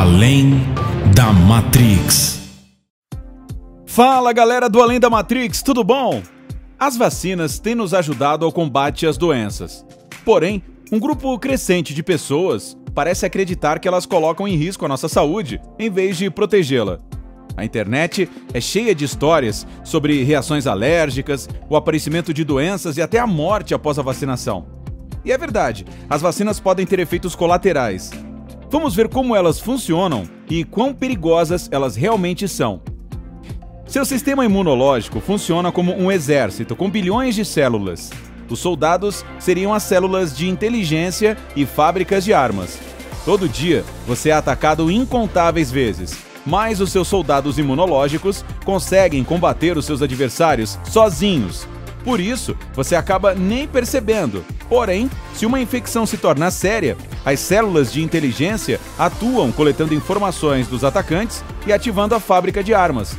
Além da Matrix. Fala galera do Além da Matrix, tudo bom? As vacinas têm nos ajudado ao combate às doenças. Porém, um grupo crescente de pessoas parece acreditar que elas colocam em risco a nossa saúde, em vez de protegê-la. A internet é cheia de histórias sobre reações alérgicas, o aparecimento de doenças e até a morte após a vacinação. E é verdade, as vacinas podem ter efeitos colaterais. Vamos ver como elas funcionam e quão perigosas elas realmente são. Seu sistema imunológico funciona como um exército com bilhões de células. Os soldados seriam as células de inteligência e fábricas de armas. Todo dia, você é atacado incontáveis vezes, mas os seus soldados imunológicos conseguem combater os seus adversários sozinhos. Por isso, você acaba nem percebendo. Porém, se uma infecção se tornar séria, as células de inteligência atuam coletando informações dos atacantes e ativando a fábrica de armas.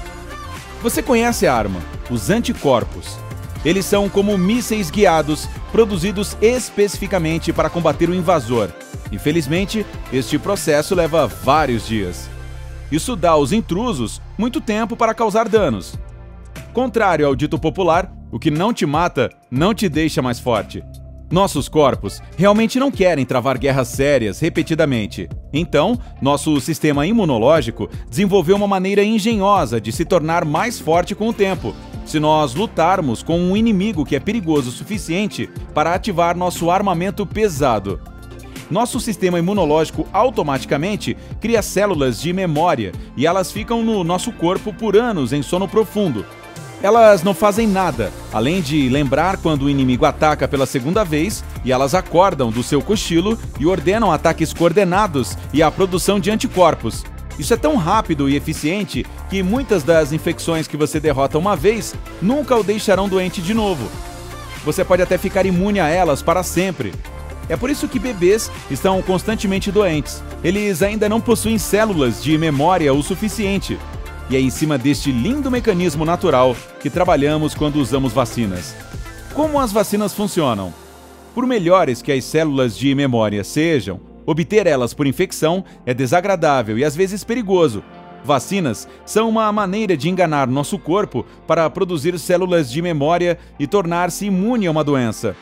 Você conhece a arma, os anticorpos. Eles são como mísseis guiados, produzidos especificamente para combater o invasor. Infelizmente, este processo leva vários dias. Isso dá aos intrusos muito tempo para causar danos. Contrário ao dito popular, o que não te mata, não te deixa mais forte. Nossos corpos realmente não querem travar guerras sérias repetidamente. Então, nosso sistema imunológico desenvolveu uma maneira engenhosa de se tornar mais forte com o tempo, se nós lutarmos com um inimigo que é perigoso o suficiente para ativar nosso armamento pesado. Nosso sistema imunológico automaticamente cria células de memória e elas ficam no nosso corpo por anos em sono profundo. Elas não fazem nada, além de lembrar quando o inimigo ataca pela segunda vez, e elas acordam do seu cochilo e ordenam ataques coordenados e a produção de anticorpos. Isso é tão rápido e eficiente que muitas das infecções que você derrota uma vez nunca o deixarão doente de novo. Você pode até ficar imune a elas para sempre. É por isso que bebês estão constantemente doentes. Eles ainda não possuem células de memória o suficiente. E é em cima deste lindo mecanismo natural que trabalhamos quando usamos vacinas. Como as vacinas funcionam? Por melhores que as células de memória sejam, obter elas por infecção é desagradável e às vezes perigoso. Vacinas são uma maneira de enganar nosso corpo para produzir células de memória e tornar-se imune a uma doença.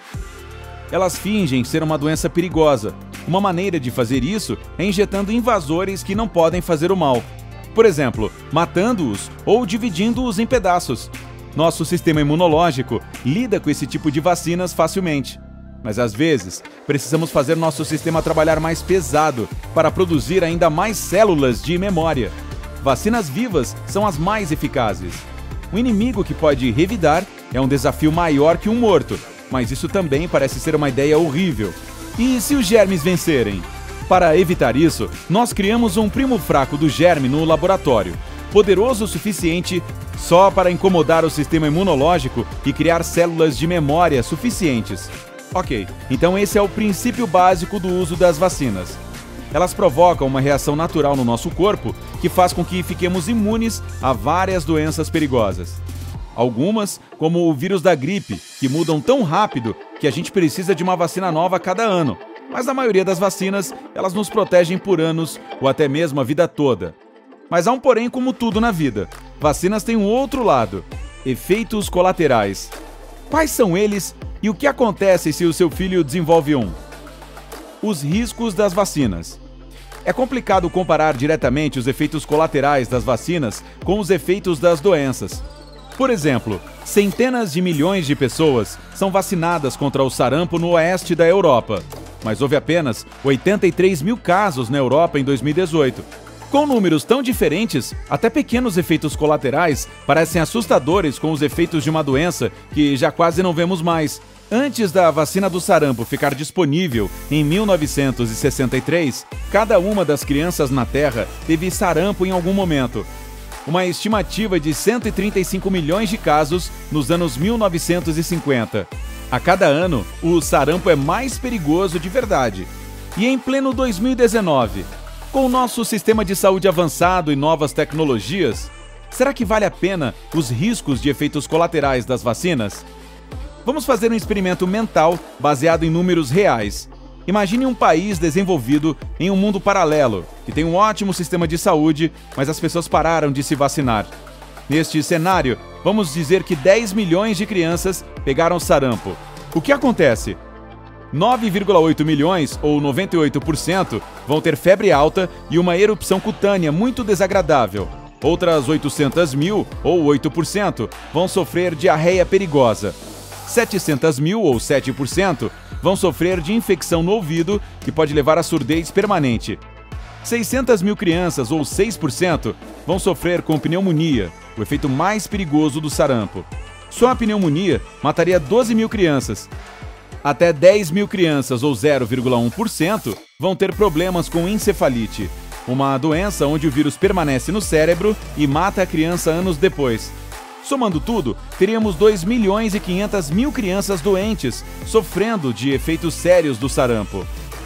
Elas fingem ser uma doença perigosa. Uma maneira de fazer isso é injetando invasores que não podem fazer o mal. Por exemplo, matando-os ou dividindo-os em pedaços. Nosso sistema imunológico lida com esse tipo de vacinas facilmente. Mas às vezes, precisamos fazer nosso sistema trabalhar mais pesado para produzir ainda mais células de memória. Vacinas vivas são as mais eficazes. O inimigo que pode revidar é um desafio maior que um morto, mas isso também parece ser uma ideia horrível. E se os germes vencerem? Para evitar isso, nós criamos um primo fraco do germe no laboratório, poderoso o suficiente só para incomodar o sistema imunológico e criar células de memória suficientes. Ok, então esse é o princípio básico do uso das vacinas. Elas provocam uma reação natural no nosso corpo que faz com que fiquemos imunes a várias doenças perigosas. Algumas, como o vírus da gripe, que mudam tão rápido que a gente precisa de uma vacina nova a cada ano. Mas a maioria das vacinas, elas nos protegem por anos ou até mesmo a vida toda. Mas há um porém como tudo na vida. Vacinas têm um outro lado: efeitos colaterais. Quais são eles e o que acontece se o seu filho desenvolve um? Os riscos das vacinas. É complicado comparar diretamente os efeitos colaterais das vacinas com os efeitos das doenças. Por exemplo, centenas de milhões de pessoas são vacinadas contra o sarampo no oeste da Europa. Mas houve apenas 83 mil casos na Europa em 2018. Com números tão diferentes, até pequenos efeitos colaterais parecem assustadores com os efeitos de uma doença que já quase não vemos mais. Antes da vacina do sarampo ficar disponível em 1963, cada uma das crianças na Terra teve sarampo em algum momento. Uma estimativa de 135 milhões de casos nos anos 1950. A cada ano, o sarampo é mais perigoso de verdade. E em pleno 2019, com o nosso sistema de saúde avançado e novas tecnologias, será que vale a pena os riscos de efeitos colaterais das vacinas? Vamos fazer um experimento mental baseado em números reais. Imagine um país desenvolvido em um mundo paralelo, que tem um ótimo sistema de saúde, mas as pessoas pararam de se vacinar. Neste cenário, vamos dizer que 10 milhões de crianças pegaram sarampo. O que acontece? 9,8 milhões, ou 98%, vão ter febre alta e uma erupção cutânea muito desagradável. Outras 800 mil, ou 8%, vão sofrer diarreia perigosa. 700 mil, ou 7%, vão sofrer de infecção no ouvido, que pode levar à surdez permanente. 600 mil crianças, ou 6%, vão sofrer com pneumonia, o efeito mais perigoso do sarampo. Só a pneumonia mataria 12 mil crianças. Até 10 mil crianças, ou 0,1%, vão ter problemas com encefalite, uma doença onde o vírus permanece no cérebro e mata a criança anos depois. Somando tudo, teríamos 2 milhões e 500 mil crianças doentes, sofrendo de efeitos sérios do sarampo.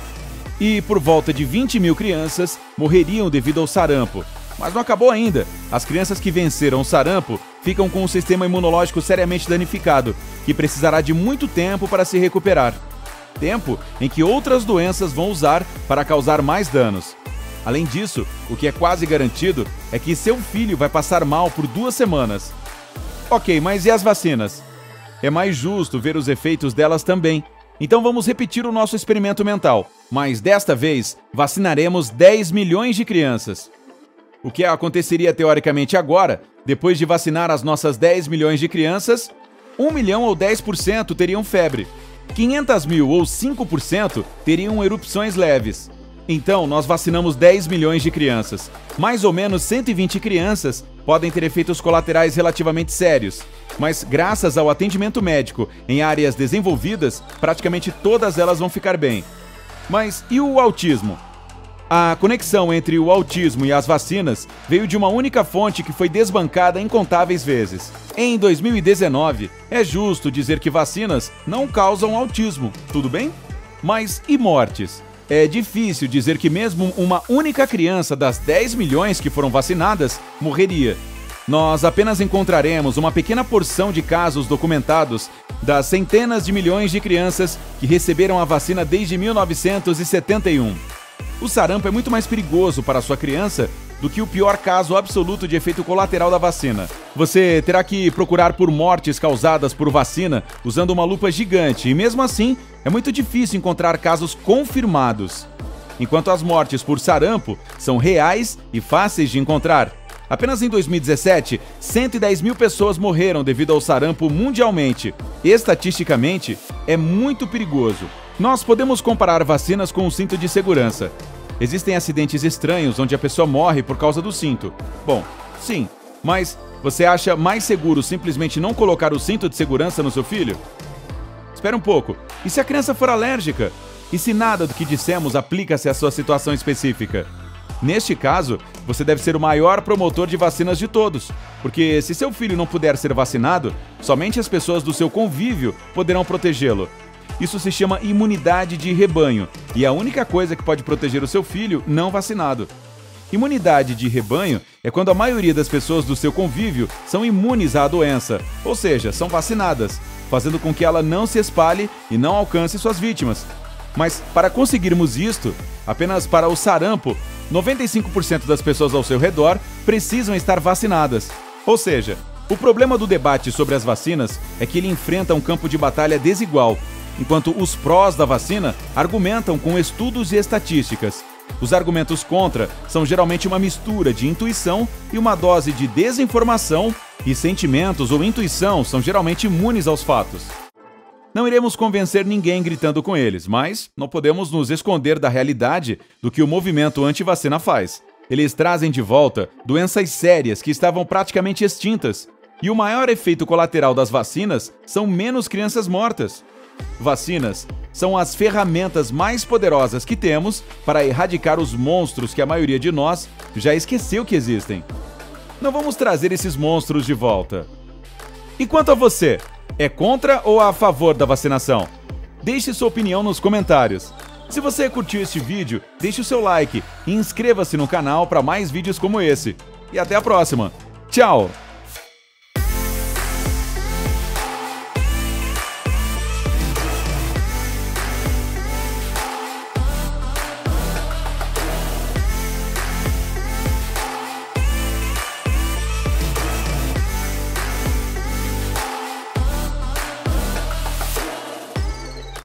E por volta de 20 mil crianças morreriam devido ao sarampo. Mas não acabou ainda. As crianças que venceram o sarampo ficam com um sistema imunológico seriamente danificado, que precisará de muito tempo para se recuperar. Tempo em que outras doenças vão usar para causar mais danos. Além disso, o que é quase garantido é que seu filho vai passar mal por 2 semanas. Ok, mas e as vacinas? É mais justo ver os efeitos delas também. Então vamos repetir o nosso experimento mental, mas desta vez vacinaremos 10 milhões de crianças. O que aconteceria teoricamente agora, depois de vacinar as nossas 10 milhões de crianças? 1 milhão ou 10% teriam febre. 500 mil ou 5% teriam erupções leves. Então, nós vacinamos 10 milhões de crianças. Mais ou menos 120 crianças podem ter efeitos colaterais relativamente sérios. Mas, graças ao atendimento médico em áreas desenvolvidas, praticamente todas elas vão ficar bem. Mas e o autismo? A conexão entre o autismo e as vacinas veio de uma única fonte que foi desbancada incontáveis vezes. Em 2019, é justo dizer que vacinas não causam autismo, tudo bem? Mas e mortes? É difícil dizer que mesmo uma única criança das 10 milhões que foram vacinadas morreria. Nós apenas encontraremos uma pequena porção de casos documentados das centenas de milhões de crianças que receberam a vacina desde 1971. O sarampo é muito mais perigoso para a sua criança do que o pior caso absoluto de efeito colateral da vacina. Você terá que procurar por mortes causadas por vacina usando uma lupa gigante e, mesmo assim, é muito difícil encontrar casos confirmados. Enquanto as mortes por sarampo são reais e fáceis de encontrar. Apenas em 2017, 110 mil pessoas morreram devido ao sarampo mundialmente. Estatisticamente, é muito perigoso. Nós podemos comparar vacinas com um cinto de segurança. Existem acidentes estranhos onde a pessoa morre por causa do cinto. Bom, sim, mas você acha mais seguro simplesmente não colocar o cinto de segurança no seu filho? Espera um pouco. E se a criança for alérgica? E se nada do que dissemos aplica-se à sua situação específica? Neste caso, você deve ser o maior promotor de vacinas de todos, porque se seu filho não puder ser vacinado, somente as pessoas do seu convívio poderão protegê-lo. Isso se chama imunidade de rebanho, e é a única coisa que pode proteger o seu filho não vacinado. Imunidade de rebanho é quando a maioria das pessoas do seu convívio são imunes à doença, ou seja, são vacinadas, fazendo com que ela não se espalhe e não alcance suas vítimas. Mas para conseguirmos isto, apenas para o sarampo, 95% das pessoas ao seu redor precisam estar vacinadas. Ou seja, o problema do debate sobre as vacinas é que ele enfrenta um campo de batalha desigual, enquanto os prós da vacina argumentam com estudos e estatísticas. Os argumentos contra são geralmente uma mistura de intuição e uma dose de desinformação, e sentimentos ou intuição são geralmente imunes aos fatos. Não iremos convencer ninguém gritando com eles, mas não podemos nos esconder da realidade do que o movimento anti-vacina faz. Eles trazem de volta doenças sérias que estavam praticamente extintas, e o maior efeito colateral das vacinas são menos crianças mortas. Vacinas são as ferramentas mais poderosas que temos para erradicar os monstros que a maioria de nós já esqueceu que existem. Não vamos trazer esses monstros de volta. E quanto a você, é contra ou a favor da vacinação? Deixe sua opinião nos comentários. Se você curtiu este vídeo, deixe o seu like e inscreva-se no canal para mais vídeos como esse. E até a próxima. Tchau!